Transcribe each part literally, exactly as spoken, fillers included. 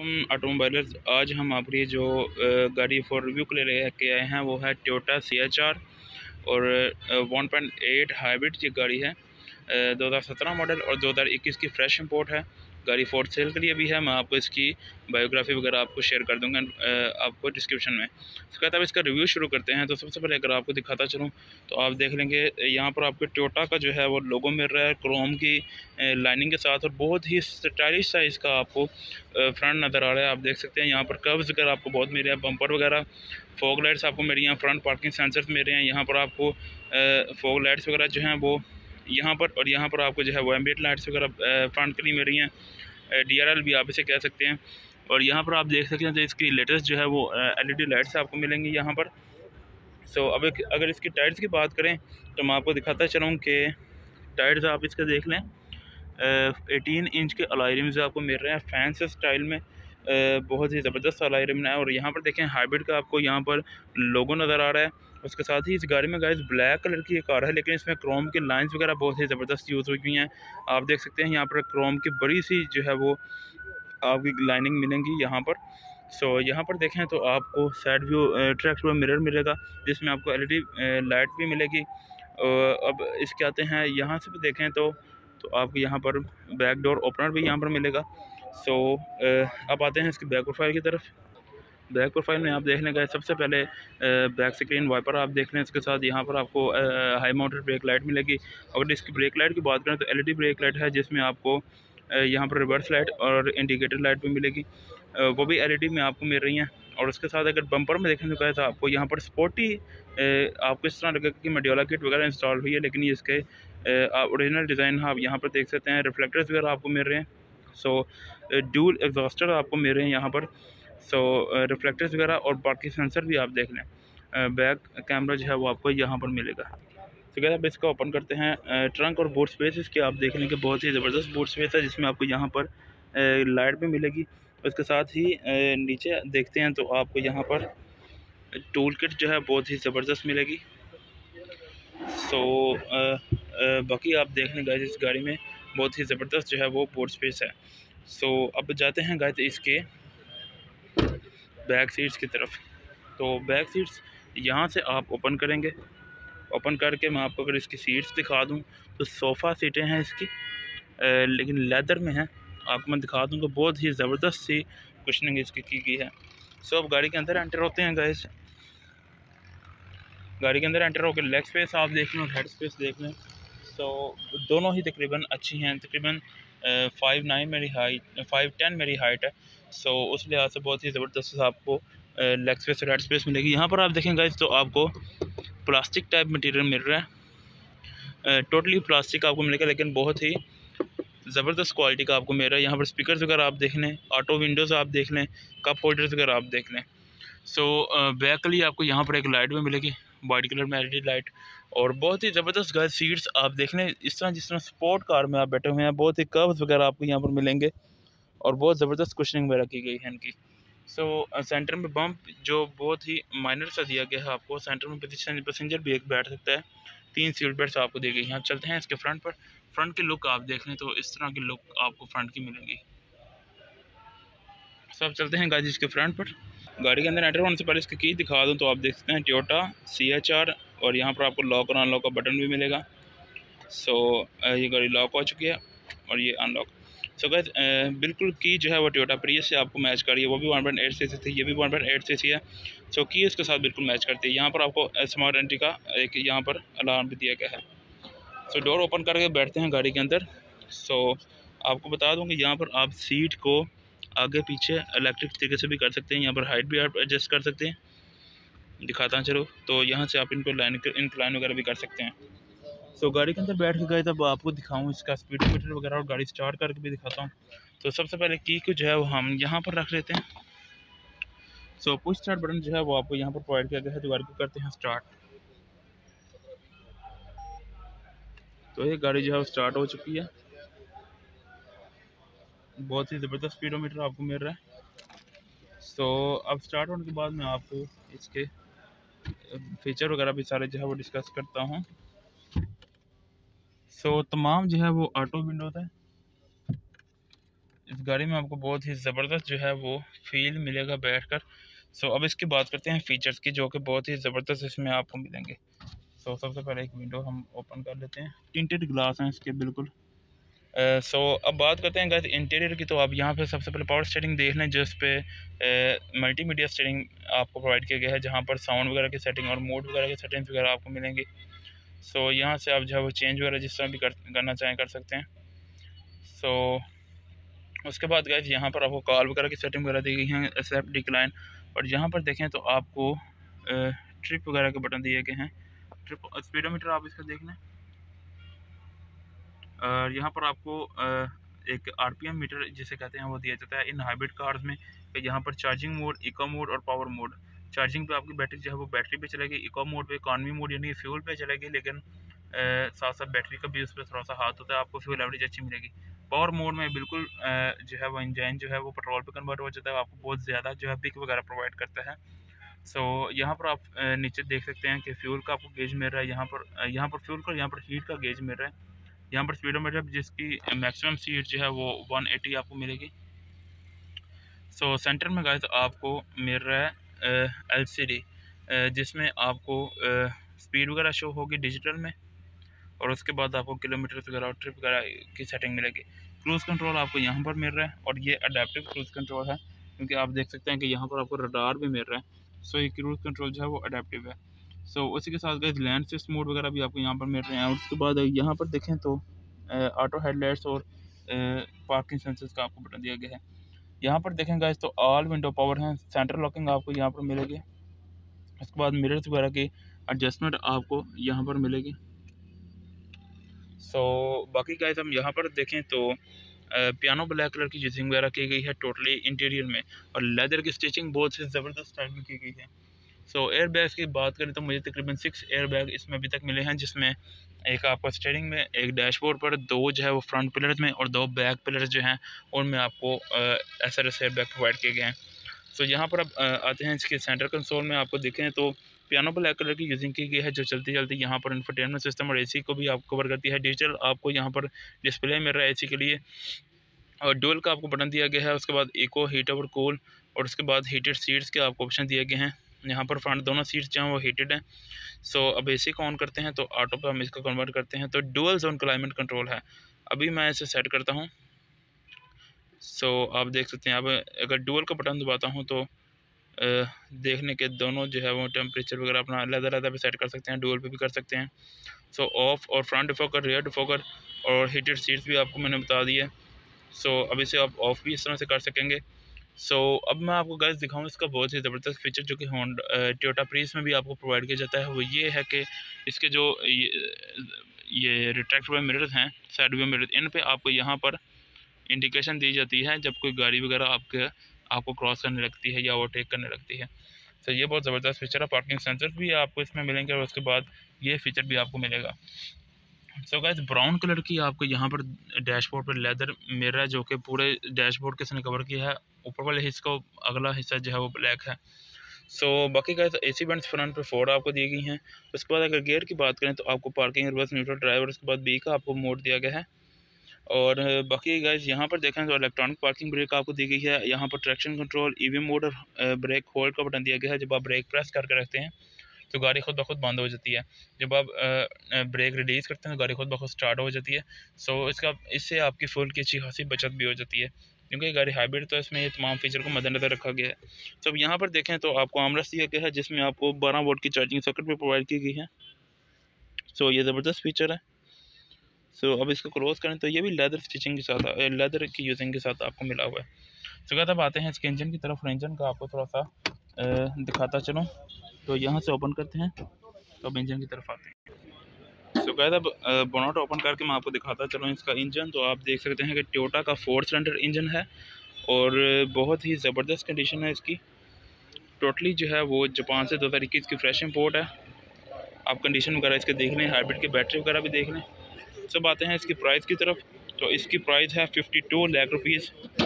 वालेकुम ऑटोमोबाइलर्स। आज हम आपके लिए जो अ, गाड़ी फॉर रिव्यू के लिए लेके आए हैं वो है टोयोटा सी एच आर और वन पॉइंट एट हाइब्रिड ये गाड़ी है। दो हज़ार सत्रह मॉडल और दो हज़ार इक्कीस की फ्रेश इंपोर्ट है। गाड़ी फॉर सेल के लिए भी है। मैं आपको इसकी बायोग्राफी वगैरह आपको शेयर कर दूंगा अ, आपको डिस्क्रिप्शन में। इसके बाद अब इसका रिव्यू शुरू करते हैं। तो सबसे पहले अगर आपको दिखाता चलूँ तो आप देख लेंगे यहाँ पर आपको टोयोटा का जो है वो लोगो मिल रहा है क्रोम की लाइनिंग के साथ, और बहुत ही स्टाइलिश सा इसका आपको फ्रंट नज़र आ रहा है। आप देख सकते हैं यहाँ पर कर्व्स वगैरह आपको बहुत मिल रहे हैं, बम्पर वगैरह, फॉग लाइट्स आपको मिल रही हैं, फ्रंट पार्किंग सेंसर्स मिल रहे हैं। यहाँ पर आपको फॉग लाइट्स वगैरह जो हैं वो यहाँ पर, और यहाँ पर आपको जो है वो एम्बिएंट लाइट्स वगैरह फ्रंट के लिए मिल रही हैं, डी आर एल भी आप इसे कह सकते हैं। और यहाँ पर आप देख सकते हैं तो इसकी लेटेस्ट जो है वो एल ई डी लाइट्स आपको मिलेंगी यहाँ पर। सो अब एक, अगर इसकी टायर्स की बात करें तो मैं आपको दिखाता चलूँ कि टायर्स आप इसका देख लें। एटीन इंच के अलॉय रिम्स आपको मिल रहे हैं फैंस स्टाइल में, uh, बहुत ही ज़बरदस्त अलॉय रिम है। और यहाँ पर देखें हाइब्रिड का आपको यहाँ पर लोगो नज़र आ रहा है। उसके साथ ही इस गाड़ी में गाइस ब्लैक कलर की एक कार है, लेकिन इसमें क्रोम की लाइंस वगैरह बहुत ही ज़बरदस्त यूज़ हुई हुई हैं। आप देख सकते हैं यहाँ पर क्रोम की बड़ी सी जो है वो आपकी लाइनिंग मिलेंगी यहाँ पर। सो so, यहाँ पर देखें तो आपको साइड व्यू ट्रैक्टर मिरर मिलेगा, जिसमें आपको एल ई डी लाइट भी मिलेगी। uh, अब इसके आते हैं यहाँ से भी देखें तो तो आपको यहाँ पर बैक डोर ओपनर भी यहाँ पर मिलेगा। सो so, अब आते हैं इसकी बैक प्रोफाइल की तरफ। बैक प्रोफाइल में आप देख लें सबसे पहले बैक स्क्रीन वाइपर आप देख लें। इसके साथ यहाँ पर आपको हाई माउंटेड ब्रेक लाइट मिलेगी। अगर इसकी ब्रेक लाइट की बात करें तो L E D brake light है, जिसमें आपको यहाँ पर रिवर्स लाइट और इंडिकेटर लाइट भी मिलेगी, वो भी एल ई डी में आपको मिल रही हैं। और उसके साथ अगर बम्पर में देखने को कहा तो आपको यहाँ पर स्पोर्टी आपको इस तरह लगेगा कि मेडियोला किट वगैरह इंस्टॉल हुई है, लेकिन ये इसके ओरिजिनल डिज़ाइन आप यहाँ पर देख सकते हैं। रिफ्लेक्टर्स वगैरह आपको मिल रहे हैं। सो ड्यूल एग्जॉस्टर आपको मिल रहे हैं यहाँ पर। सो रिफ्लेक्टर्स वगैरह और बाकी सेंसर भी आप देख लें। बैक कैमरा जो है वो आपको यहाँ पर मिलेगा। तो क्या आप इसका ओपन करते हैं। ट्रंक और बूट स्पेस इसके आप देख लें कि बहुत ही ज़बरदस्त बूट स्पेस है, जिसमें आपको यहाँ पर लाइट भी मिलेगी। उसके साथ ही नीचे देखते हैं तो आपको यहाँ पर टूल किट जो है बहुत ही ज़बरदस्त मिलेगी। सो बाकी आप देख लें गाइस इस गाड़ी में बहुत ही ज़बरदस्त जो है वो बूट स्पेस है। सो अब जाते हैं गाइस इसके बैक सीट्स की तरफ। तो बैक सीट्स यहाँ से आप ओपन करेंगे। ओपन करके मैं आपको अगर इसकी सीट्स दिखा दूँ तो सोफ़ा सीटें हैं इसकी, आ, लेकिन लेदर में है। आपको मैं दिखा दूँ तो बहुत ही ज़बरदस्त सी कुशनिंग इसकी की गई है। सो अब गाड़ी के अंदर एंटर होते हैं गाइस। गाड़ी के अंदर एंटर होकर लेग स्पेस आप देख लें और हेड स्पेस देख लें। सो दोनों ही तकरीबन अच्छी हैं। तकरीबन फाइव नाइन मेरी हाइट, फाइव टेन मेरी हाइट है। सो उस लिहाज से बहुत ही ज़बरदस्त आपको लेग स्पेस और हेड स्पेस मिलेगी। यहाँ पर आप देखें गाइस तो आपको प्लास्टिक टाइप मटेरियल मिल रहा है, टोटली प्लास्टिक आपको मिलेगा, लेकिन बहुत ही ज़बरदस्त क्वालिटी का आपको मिल रहा है। यहाँ पर स्पीकर्स वगैरह आप देख लें, ऑटो विंडोज़ आप देख लें, कप होल्डर्स वगैरह आप देख लें। सो बैक के लिए आपको यहाँ पर एक लाइट भी मिलेगी, वाइट कलर में एल ई डी लाइट। और बहुत ही ज़बरदस्त गाइस सीट्स आप देख लें, इस तरह जिस तरह स्पोर्ट कार में आप बैठे हुए हैं। बहुत ही कर्व्स वगैरह आपको यहाँ पर मिलेंगे और बहुत ज़बरदस्त कुशनिंग वगैरह की गई है इनकी। सो so, सेंटर में बम्प जो बहुत ही माइनर सा दिया गया है आपको। सेंटर में पैसेंजर भी एक बैठ सकता है। तीन सीट बेल्ट आपको दी गई हैं। चलते हैं इसके फ्रंट पर। फ्रंट की लुक आप देख लें तो इस तरह की लुक आपको फ्रंट की मिलेगी। सब चलते हैं गाड़ी इसके फ्रंट पर। गाड़ी के अंदर एंटर होने से पहले इसकी की दिखा दूँ तो आप देख सकते हैं टोयोटा सी एच आर, और यहाँ पर आपको लॉक और अनलॉक का बटन भी मिलेगा। सो ये गाड़ी लॉक हो चुकी है और ये अनलॉक। सो गाइस बिल्कुल की जो है वो टोयोटा प्रियस से आपको मैच कर रही है। वो भी one point eight C C थी, ये भी one point eight C C है। सो की इसके साथ बिल्कुल मैच करती है। यहाँ पर आपको स्मार्ट एंट्री का एक यहाँ पर अलार्म भी दिया गया है। सो डोर ओपन करके बैठते हैं गाड़ी के अंदर। सो आपको बता दूँ कि यहाँ पर आप सीट को आगे पीछे इलेक्ट्रिक तरीके से भी कर सकते हैं। यहाँ पर हाइट भी आप एडजस्ट कर सकते हैं, दिखाता हूँ चलो। तो यहाँ से आप इनको लाइन इंक्लाइन वगैरह भी कर सकते हैं। सो so, गाड़ी के अंदर बैठ के गए तब आपको दिखाऊं इसका स्पीडोमीटर वगैरह और गाड़ी स्टार्ट करके भी दिखाता हूँ। तो सबसे पहले की को जो है वो हम यहाँ पर रख लेते हैं। सो पुश स्टार्ट बटन जो है वो आपको यहाँ पर प्रोवाइड किया गया है। तो गाड़ी को करते हैं स्टार्ट। तो ये गाड़ी जो है वो स्टार्ट हो चुकी है। बहुत ही ज़बरदस्त स्पीडोमीटर आपको मिल रहा है। सो so, अब स्टार्ट होने के बाद मैं आपको इसके फीचर वगैरह भी सारे जो है वो डिस्कस करता हूँ। सो so, तमाम जो है वो ऑटो विंडोज है। इस गाड़ी में आपको बहुत ही ज़बरदस्त जो है वो फील मिलेगा बैठकर। सो अब इसकी बात करते हैं फ़ीचर्स की, जो कि बहुत ही ज़बरदस्त इसमें आपको मिलेंगे। सो सबसे पहले एक विंडो हम ओपन कर लेते हैं। टिंटेड ग्लास हैं इसके बिल्कुल। सो uh, so, अब बात करते हैं गाइस इंटीरियर की। तो आप यहाँ पे सबसे पहले पावर स्टीयरिंग देख लें, जिस पे मल्टीमीडिया स्टीयरिंग आपको प्रोवाइड किया गया है, जहाँ पर साउंड वगैरह की सेटिंग और मोड वगैरह की सेटिंग्स वगैरह आपको मिलेंगी। सो so, यहाँ से आप जो है वो चेंज वगैरह जिस तरह भी कर, करना चाहें कर सकते हैं। सो so, उसके बाद गाइस यहाँ पर आपको कॉल वगैरह की सेटिंग वगैरह दी गई हैं, एक्सेप्ट डिक्लाइन। और यहाँ पर देखें तो आपको ट्रिप वगैरह के बटन दिए गए हैं। ट्रिप स्पीडोमीटर आप इसका देख लें। और यहाँ पर आपको एक आरपीएम मीटर जिसे कहते हैं वो दिया जाता है इन हाइब्रिड कार्स में। यहाँ पर चार्जिंग मोड, इको मोड और पावर मोड। चार्जिंग पे आपकी बैटरी जो है वो बैटरी पे चलेगी, इको मोड पे इकॉनमी मोड यानी फ्यूल पे चलेगी, लेकिन साथ साथ बैटरी का भी उस पर थोड़ा सा हाथ होता है, आपको फ्यूल एवरेज अच्छी मिलेगी। पावर मोड में बिल्कुल जो है वो इंजन जो है वो पेट्रोल पे कन्वर्ट हो जाता है, आपको बहुत ज़्यादा जो है पिक वगैरह प्रोवाइड करता है। सो so, यहाँ पर आप नीचे देख सकते हैं कि फ्यूल का आपको गेज मिल रहा है, यहाँ पर यहाँ पर फ्यूल का, यहाँ पर हीट का गेज मिल रहा है। यहाँ पर स्पीडोमीटर जिसकी मैक्सिमम स्पीड जो है वो वन एटी आपको मिलेगी। सो so, सेंटर में गाइस आपको मिल रहा है एलसीडी, जिसमें आपको स्पीड वगैरह शो होगी डिजिटल में, और उसके बाद आपको किलोमीटर वगैरह और ट्रिप वगैरह की सेटिंग मिलेगी। क्रूज़ कंट्रोल आपको यहाँ पर मिल रहा है, और ये अडेप्टिव क्रूज़ कंट्रोल है, क्योंकि आप देख सकते हैं कि यहाँ पर आपको रडार भी मिल रहा है। सो so, ये क्रूज़ कंट्रोल जो है वो अडेप्टिव है। सो so, उसी के साथ गाइस लैंड असिस्ट मोड वगैरह भी आपको यहाँ पर मिल रहे हैं। और उसके बाद यहाँ पर देखें तो ऑटो हेडलाइट्स और पार्किंग सेंसर्स का आपको बटन दिया गया है। यहाँ पर देखें गाइस तो ऑल विंडो पावर है, सेंटर लॉकिंग आपको यहाँ पर मिलेगी। उसके बाद मिरर्स वगैरह की एडजस्टमेंट आपको यहाँ पर मिलेगी। सो so, बाकी गाइस हम यहाँ पर देखें तो पियानो ब्लैक कलर की यूजिंग वगैरह की गई है टोटली इंटीरियर में, और लेदर की स्टिचिंग बहुत से ज़बरदस्त स्टाइल में की गई है। सो एयर बैग्स की बात करें तो मुझे तकरीबन सिक्स एयर बैग इसमें अभी तक मिले हैं, जिसमें एक आपको स्टीयरिंग में, एक डैशबोर्ड पर, दो जो है वो फ्रंट पिलर्स में, और दो बैक पिलर्स जो हैं उनमें आपको S R S air bag provide किए गए हैं। सो यहाँ पर अब आते हैं इसके सेंटर कंसोल में। आपको देखें तो पियानो ब्लैक कलर की यूजिंग की गई है, जो चलती चलती यहाँ पर इंफोटेनमेंट सिस्टम और एसी को भी आप कवर करती है। डिजिटल आपको यहाँ पर डिस्प्ले मिल रहा है एसी के लिए, और डुअल का आपको बटन दिया गया है। उसके बाद इको, हीट और कूल, और उसके बाद हीटेड सीट्स के आपको ऑप्शन दिए गए हैं। यहाँ पर फ्रंट दोनों सीट्स जो हैं वो हीटेड हैं। सो so, अब एसी को ऑन करते हैं तो ऑटो पे हम इसको कन्वर्ट करते हैं, तो डुअल जोन क्लाइमेट कंट्रोल है। अभी मैं इसे सेट करता हूँ। सो so, आप देख सकते हैं, अब अगर डुअल का बटन दबाता हूँ तो Uh, देखने के दोनों जो है वो टेम्परेचर वगैरह अपना अलग अलग पे सेट कर सकते हैं, डुअल पे भी कर सकते हैं। सो ऑफ और फ्रंट डिफोकर, रियर डिफोकर और हीटेड सीट्स भी आपको मैंने बता दी है। सो so, अब इसे आप ऑफ भी इस तरह से कर सकेंगे। सो so, अब मैं आपको गाइस दिखाऊँ इसका बहुत ही ज़बरदस्त फीचर जो कि होंडा टोयोटा प्रीस में भी आपको प्रोवाइड किया जाता है। वो ये है कि इसके जो ये, ये रिट्रैक्टेबल मिरर्स हैं, साइड व्यू मिरर, इन पर आपको यहाँ पर इंडिकेशन दी जाती है जब कोई गाड़ी वगैरह आपके आपको क्रॉस करने लगती है या ओवरटेक करने लगती है। तो ये बहुत ज़बरदस्त फीचर है। पार्किंग सेंसर भी आपको इसमें मिलेंगे, और उसके बाद ये फीचर भी आपको मिलेगा। सो गाइस ब्राउन कलर की आपको यहाँ पर डैशबोर्ड पर लेदर मिरर है, जो कि पूरे डैशबोर्ड के इसने कवर किया है। ऊपर वाले हिस्से को, अगला हिस्सा जो है वो ब्लैक है। सो so, बाकी गाइस एसी वेंट्स फ्रंट पे फोर आपको दी गई हैं। उसके बाद अगर गियर की बात करें तो आपको पार्किंग, रिवर्स, न्यूट्रल, ड्राइवर, उसके बाद बी का आपको मोड दिया गया है। और बाकी गाइस यहाँ पर देखें तो इलेक्ट्रॉनिक पार्किंग ब्रेक आपको दी गई है। यहाँ पर ट्रैक्शन कंट्रोल, ईवी मोड और ब्रेक होल्ड का बटन दिया गया है। जब आप ब्रेक प्रेस करके रखते हैं तो गाड़ी खुद ब खुद बंद हो जाती है, जब आप ब्रेक रिलीज़ करते हैं तो गाड़ी खुद ब खुद स्टार्ट हो जाती है। सो इसका इससे आपकी फ्यूल की अच्छी खासी बचत भी हो जाती है, क्योंकि गाड़ी हाइब्रिड तो इसमें ये तमाम फीचर को मद्देनजर रखा गया है। तो अब यहाँ पर देखें तो आपको आर्मरेस्ट दिया गया है, जिसमें आपको बारह वोल्ट की चार्जिंग सॉकेट भी प्रोवाइड की गई है। सो ये ज़बरदस्त फीचर है। सो so, अब इसको क्रॉस करें तो ये भी लेदर स्टिचिंग के साथ, लेदर की यूजिंग के साथ आपको मिला हुआ है। सो कहते अब आते हैं इसके इंजन की तरफ। इंजन का आपको थोड़ा सा दिखाता चलूँ, तो यहाँ से ओपन करते हैं तो अब इंजन की तरफ आते हैं। सो कहते अब बोनट ओपन करके मैं आपको दिखाता चलूँ इसका इंजन। तो आप देख सकते हैं कि टोयोटा का फोर सिलेंडर इंजन है, और बहुत ही ज़बरदस्त कंडीशन है इसकी। टोटली जो है वो जापान से दो हज़ार इक्कीस की फ्रेश इम्पोर्ट है। आप कंडीशन वगैरह इसके देख लें, हाइब्रिड की बैटरी वगैरह भी देख लें। सब आते हैं इसकी प्राइस की तरफ। तो इसकी प्राइस है फिफ्टी टू लाख रुपीज़,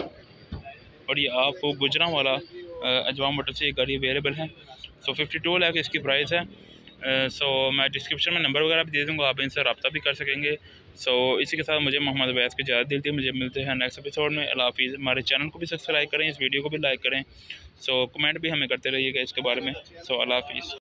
और ये आपको गुजरांवाला अजवा मोटर से ये गाड़ी अवेलेबल है। सो फिफ्टी टू लाख इसकी प्राइस है। सो मैं डिस्क्रिप्शन में नंबर वगैरह भी दे दूँगा, आप इनसे रब्ता भी कर सकेंगे। सो so, इसी के साथ मुझे मोहम्मद अवैस की इजाज़त दी थी। मुझे मिलते हैं नेक्स्ट एपिसोड में। अल्लाह हाफिज़। हमारे चैनल को भी सब्सक्राइब करें, इस वीडियो को भी लाइक करें। सो so, कमेंट भी हमें करते रहिएगा इसके बारे में। सो so, अल्लाह हाफिज़।